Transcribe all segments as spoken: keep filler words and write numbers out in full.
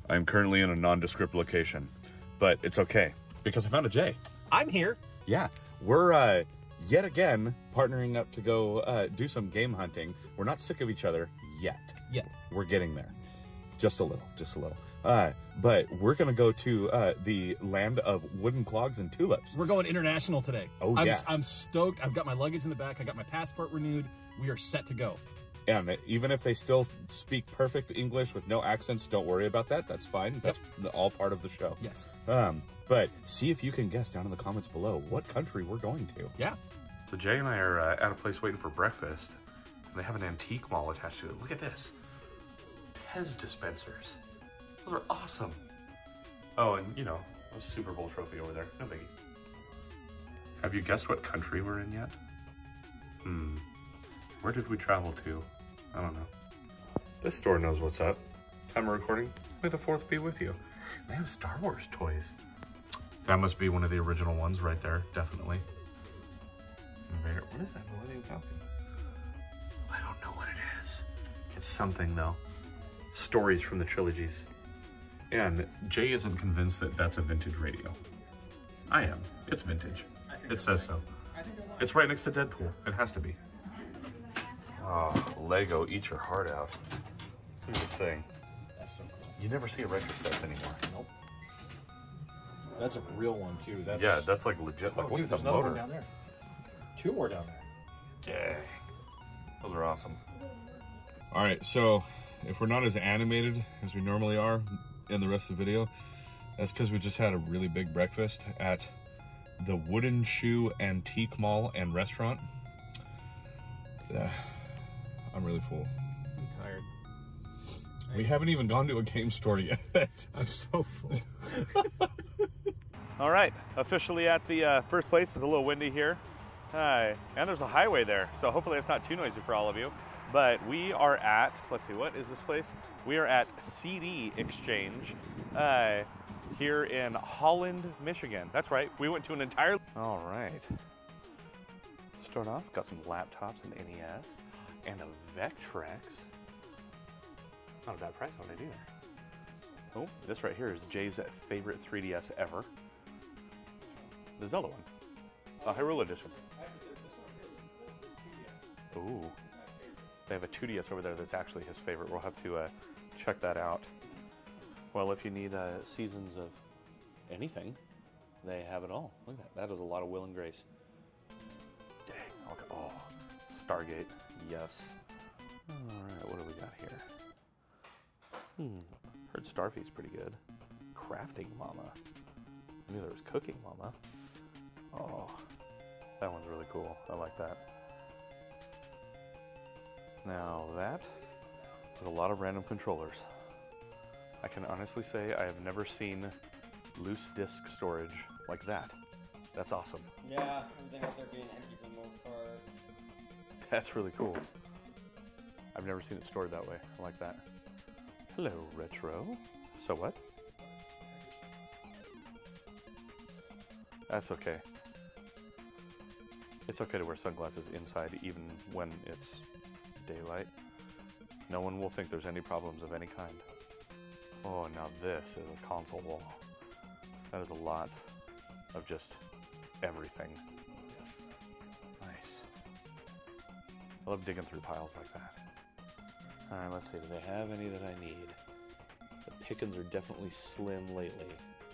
I'm currently in a nondescript location, but it's okay because I found a J. I'm here. Yeah, we're uh, yet again partnering up to go uh, do some game hunting. We're not sick of each other yet. Yet. We're getting there. Just a little, just a little. Uh, but we're going to go to uh, the land of wooden clogs and tulips. We're going international today. Oh, I'm, yeah. I'm stoked. I've got my luggage in the back. I got my passport renewed. We are set to go. And even if they still speak perfect English with no accents, don't worry about that. That's fine. That's yep. all part of the show. Yes. Um, but see if you can guess down in the comments below what country we're going to. Yeah. So Jay and I are uh, at a place waiting for breakfast. And they have an antique mall attached to it. Look at this. Pez dispensers. Those are awesome. Oh, and you know, a Super Bowl trophy over there. No biggie. Have you guessed what country we're in yet? Hmm. Where did we travel to? I don't know. This store knows what's up. Time of recording, may the fourth be with you. They have Star Wars toys. That must be one of the original ones right there, definitely. What is that Millennium Falcon? I don't know what it is. It's something though. Stories from the trilogies. And Jay isn't convinced that that's a vintage radio. I am. It's vintage. It says so. It's right next to Deadpool. It has to be. Oh, Lego, eat your heart out. Look at this thing. That's so cool. You never see a retro sets anymore. Nope. That's a real one too. That's yeah, that's like legit. Like, oh, look dude, at there's the another motor. one down there. Two more down there. Dang. Those are awesome. All right, so if we're not as animated as we normally are in the rest of the video, that's because we just had a really big breakfast at the Wooden Shoe Antique Mall and Restaurant. Yeah, I'm really full. I'm tired. We haven't even gone to a game store yet. I'm so full. All right, officially at the uh, first place. It's a little windy here. Hi, and there's a highway there, so hopefully it's not too noisy for all of you. But we are at, let's see, what is this place? We are at C D Exchange uh, here in Holland, Michigan. That's right, we went to an entire... All right. Start off, got some laptops and N E S and a Vectrex. Not a bad price on it either. Oh, this right here is Jay's favorite three D S ever. The Zelda one. The Hyrule Edition. Ooh. They have a two D S over there that's actually his favorite. We'll have to uh, check that out. Well, if you need uh, seasons of anything, they have it all. Look at that. That is a lot of will and grace. Dang. Okay. Oh, Stargate. Yes. All right. What do we got here? Hmm. Heard Starfy's pretty good. Crafting Mama. I knew there was Cooking Mama. Oh, that one's really cool. I like that. Now that is a lot of random controllers. I can honestly say I have never seen loose disk storage like that. That's awesome. Yeah, everything out there being empty for the most part. That's really cool. I've never seen it stored that way. I like that. Hello, Retro. So what? That's okay. It's okay to wear sunglasses inside even when it's daylight. No one will think there's any problems of any kind. Oh, now this is a console wall. That is a lot of just everything. Nice. I love digging through piles like that. All right, let's see. Do they have any that I need? The pickings are definitely slim lately.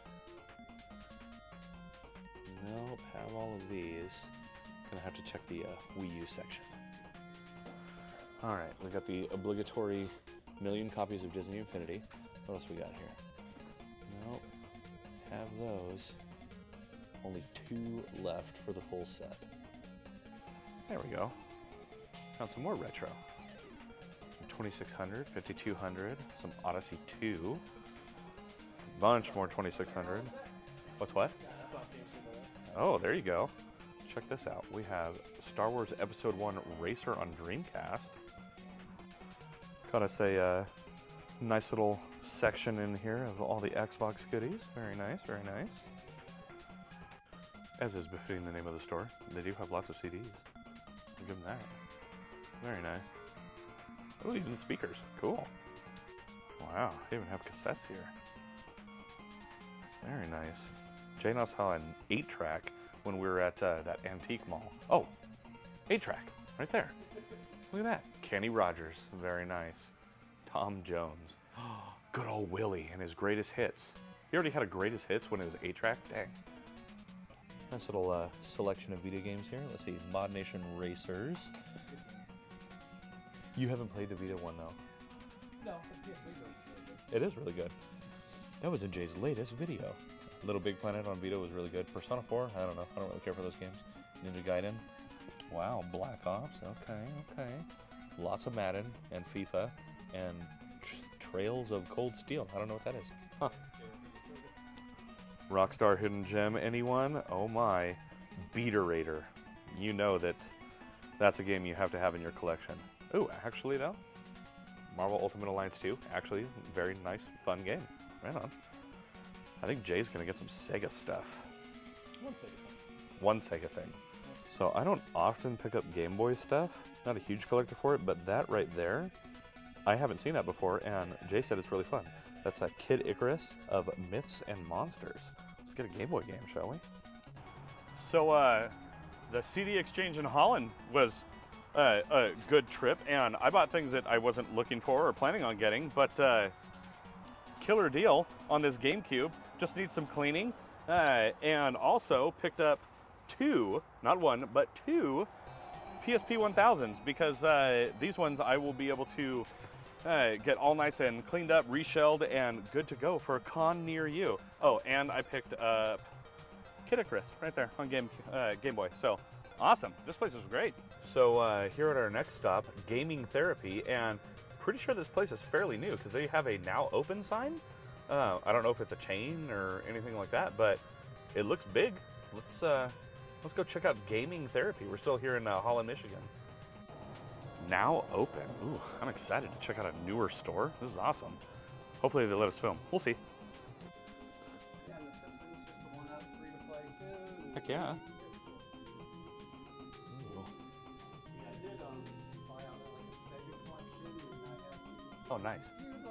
Nope, have all of these. Gonna have to check the uh, Wii U section. All right, we got the obligatory million copies of Disney Infinity. What else we got here? Nope, have those. Only two left for the full set. There we go. Found some more retro. twenty-six hundred, fifty-two hundred, some Odyssey two. A bunch more twenty-six hundred. What's what? Oh, there you go. Check this out. We have Star Wars Episode one Racer on Dreamcast. Got us a uh, nice little section in here of all the Xbox goodies. Very nice, very nice. As is befitting the name of the store, they do have lots of C Ds. I'll give them that. Very nice. Oh, even speakers. Cool. Wow, they even have cassettes here. Very nice. Jay and I saw an eight track when we were at uh, that antique mall. Oh, eight track, right there. Look at that. Kenny Rogers, very nice. Tom Jones. Good old Willie and his greatest hits. He already had a greatest hits when it was eight track? Dang. Nice little uh, selection of video games here. Let's see, Mod Nation Racers. You haven't played the Vita one though. No, It is really good. That was in Jay's latest video. Little Big Planet on Vita was really good. Persona four, I don't know. I don't really care for those games. Ninja Gaiden. Wow, Black Ops. Okay, okay. Lots of Madden and FIFA and tr Trails of Cold Steel. I don't know what that is. Huh. Rockstar Hidden Gem, anyone? Oh my. Beater Raider. You know that that's a game you have to have in your collection. Ooh, actually though, Marvel Ultimate Alliance two, actually very nice, fun game. Right on. I think Jay's gonna get some Sega stuff. One Sega thing. One Sega thing. So I don't often pick up Game Boy stuff. Not a huge collector for it, but that right there, I haven't seen that before, and Jay said it's really fun. That's a Kid Icarus of Myths and Monsters. Let's get a Game Boy game, shall we? So uh, the C D exchange in Holland was uh, a good trip, and I bought things that I wasn't looking for or planning on getting, but uh, killer deal on this GameCube. Just needs some cleaning, uh, and also picked up two, not one, but two P S P one thousands, because uh, these ones I will be able to uh, get all nice and cleaned up, reshelled, and good to go for a con near you. Oh, and I picked up Kid Icarus right there on Game uh, Game Boy. So awesome! This place is great. So uh, here at our next stop, Gaming Therapy, and pretty sure this place is fairly new because they have a now open sign. Uh, I don't know if it's a chain or anything like that, but it looks big. Let's uh, let's go check out Gaming Therapy. We're still here in uh, Holland, Michigan. Now open. Ooh, I'm excited to check out a newer store. This is awesome. Hopefully they let us film. We'll see. Heck yeah. Ooh. Oh, nice.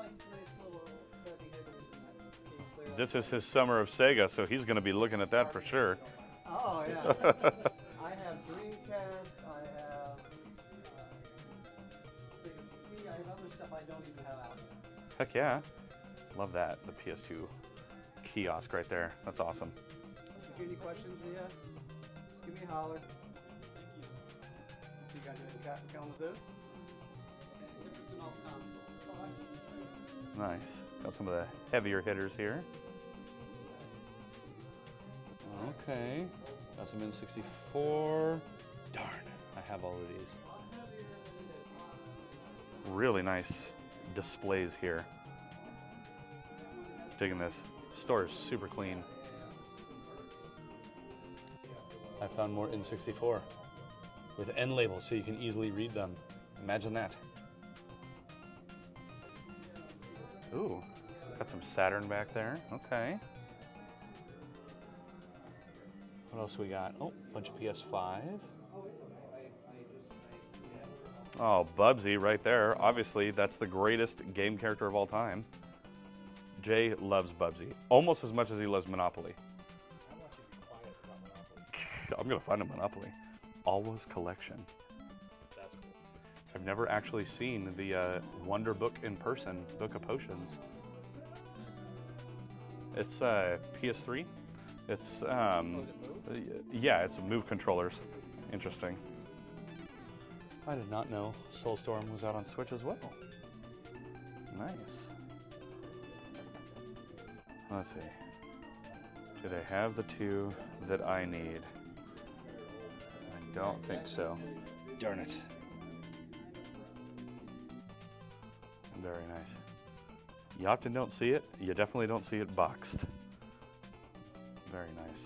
This is his summer of Sega, so he's going to be looking at that for sure. Oh, yeah. I have Dreamcast, I have uh, Sega C D, I have other stuff I don't even have out yet. Heck yeah. Love that. The P S two kiosk right there. That's awesome. If you have any questions, Leah, just give me a holler. You got anything to go on the booth? Nice. Got some of the heavier hitters here. Okay. Got some N sixty-four. Darn, I have all of these. Really nice displays here. Digging this. Store is super clean. I found more N sixty-four with end labels so you can easily read them. Imagine that. Ooh, got some Saturn back there. Okay. What else we got? Oh, a bunch of P S five. Oh, Bubsy right there. Obviously, that's the greatest game character of all time. Jay loves Bubsy almost as much as he loves Monopoly. I'm gonna find a Monopoly. Always collection. That's cool. I've never actually seen the uh, Wonder Book in person, Book of Potions. It's uh, P S three. It's, um, yeah, it's Move controllers. Interesting. I did not know Soulstorm was out on Switch as well. Nice. Let's see. Do they have the two that I need? I don't think so. Darn it. Very nice. You often don't see it. You definitely don't see it boxed. Very nice.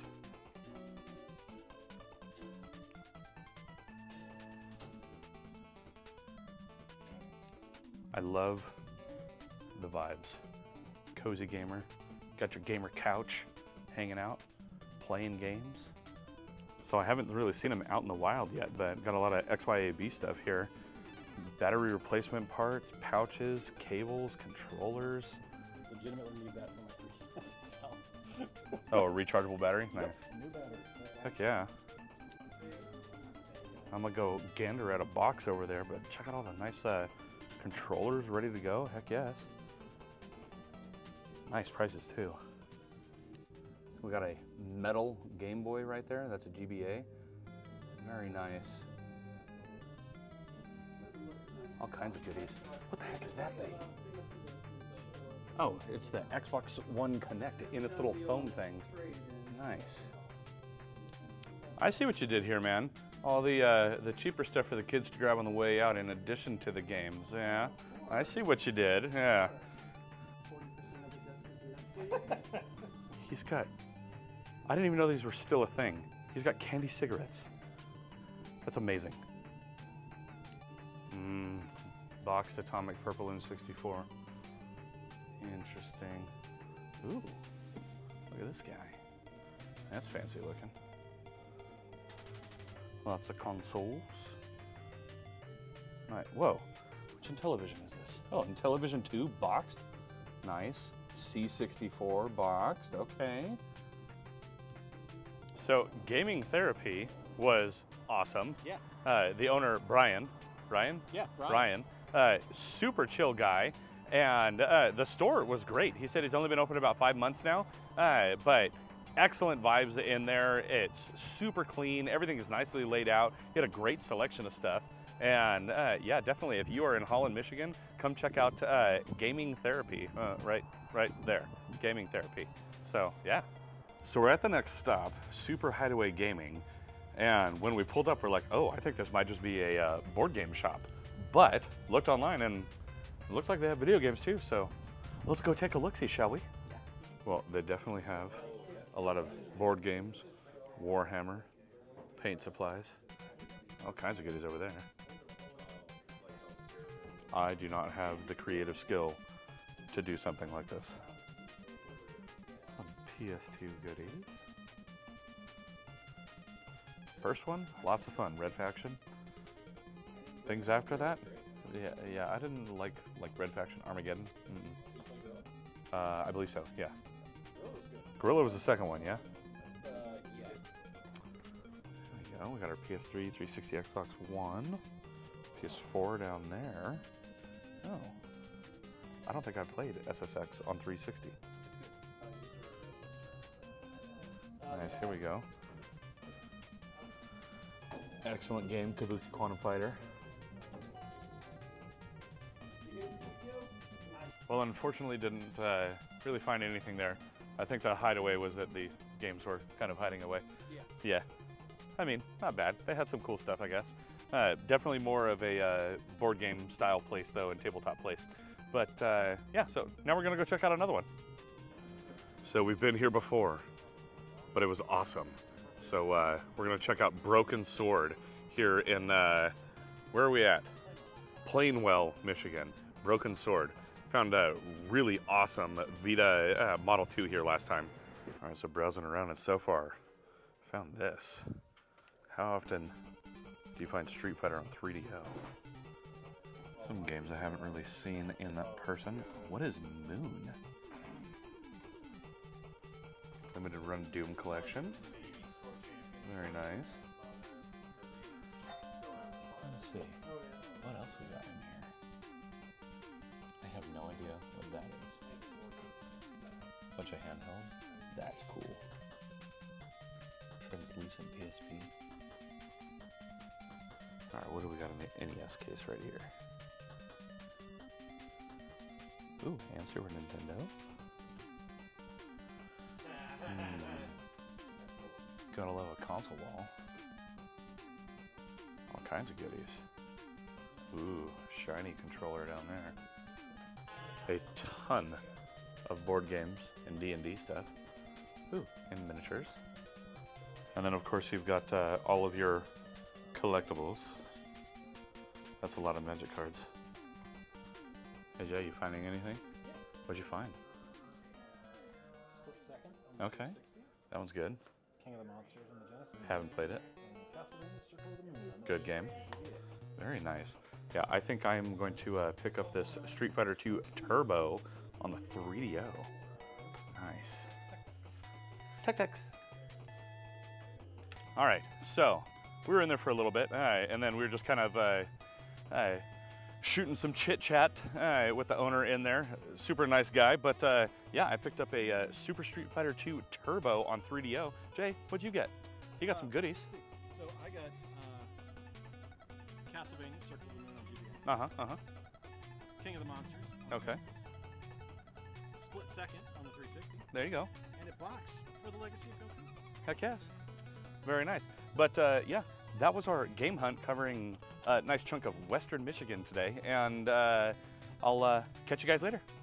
I love the vibes. Cozy gamer. Got your gamer couch, hanging out, playing games. So I haven't really seen them out in the wild yet, but got a lot of X Y A B stuff here. battery replacement parts, pouches, cables, controllers. Legitimately need that for my three D S X L. Oh, a rechargeable battery? Nice. New battery. Heck yeah. I'm gonna go gander at a box over there, but check out all the nice uh, controllers ready to go. Heck yes. Nice prices too. We got a metal Game Boy right there. That's a G B A. Very nice. All kinds of goodies. What the heck is that thing? Oh, it's the Xbox One Connect in its little foam thing. Nice. I see what you did here, man. All the uh, the cheaper stuff for the kids to grab on the way out in addition to the games. Yeah, I see what you did. Yeah. He's got, I didn't even know these were still a thing. He's got candy cigarettes. That's amazing. Mm, boxed Atomic Purple N sixty-four. Interesting. Ooh, look at this guy. That's fancy looking. Lots of consoles. Right, whoa. Which Intellivision is this? Oh, Intellivision two boxed. Nice. C sixty-four boxed, okay. So, Gaming Therapy was awesome. Yeah. Uh, the owner, Brian, Brian? Yeah, Brian. Brian, uh, super chill guy. And uh, the store was great. He said he's only been open about five months now, uh, but excellent vibes in there. It's super clean. Everything is nicely laid out. He had a great selection of stuff. And uh, yeah, definitely, if you are in Holland, Michigan, come check out uh, Gaming Therapy, uh, right, right there, Gaming Therapy. So yeah. So we're at the next stop, Super Hideaway Gaming. And when we pulled up, we're like, oh, I think this might just be a uh, board game shop. But looked online and it looks like they have video games too. So let's go take a look-see, shall we? Yeah. Well, they definitely have a lot of board games, Warhammer, paint supplies, all kinds of goodies over there. I do not have the creative skill to do something like this. Some P S two goodies. First one, lots of fun, Red Faction. Things after that, yeah, yeah, I didn't like like Red Faction, Armageddon. Mm-mm. Uh, I believe so, yeah. Gorilla was the second one, yeah? There we go, we got our P S three, three sixty, Xbox One, P S four down there. Oh, I don't think I played S S X on three sixty. Nice, here we go. Excellent game, Kabuki Quantum Fighter. Well, unfortunately didn't uh, really find anything there. I think the hideaway was that the games were kind of hiding away. Yeah. Yeah. I mean, not bad. They had some cool stuff, I guess. Uh, definitely more of a uh, board game style place, though, and tabletop place. But uh, yeah, so now we're gonna go check out another one. So we've been here before, but it was awesome. So uh, we're gonna check out Broken Sword here in, uh, where are we at? Plainwell, Michigan. Broken Sword. Found a really awesome Vita uh, Model two here last time. All right, so browsing around and so far, found this. How often do you find Street Fighter on three D O? Some games I haven't really seen in that person. What is Moon? Limited Run Doom Collection. Very nice. Let's see. What else we got in here? I have no idea what that is. Bunch of handhelds. That's cool. Translucent P S P. Alright, what do we got in the N E S case right here? Ooh, and Super Nintendo. Mm. Gotta love a console wall. All kinds of goodies. Ooh, shiny controller down there. A ton of board games and D and D stuff. Ooh, and miniatures. And then of course you've got uh, all of your collectibles. That's a lot of Magic cards. Hey Jay, you finding anything? What'd you find? Split second. Okay, that one's good. King of the Monsters in the Genesis. Haven't played it. Good game. Very nice. Yeah, I think I'm going to uh, pick up this Street Fighter two Turbo on the three D O. Nice. Tech-techs. All right, so we were in there for a little bit, all right, and then we were just kind of uh, uh, shooting some chit-chat uh, with the owner in there. Super nice guy, but uh, yeah, I picked up a uh, Super Street Fighter two Turbo on three D O. Jay, what'd you get? You got Uh, some goodies. So I got uh, Castlevania Circle of the Moon on G B A. Uh-huh, uh-huh. King of the Monsters. on Okay. Genesis, Split Second on the three sixty. There you go. And a box for the Legacy of Goku. Heck yes. Very nice. But uh, yeah, that was our game hunt covering a nice chunk of Western Michigan today, and uh, I'll uh, catch you guys later.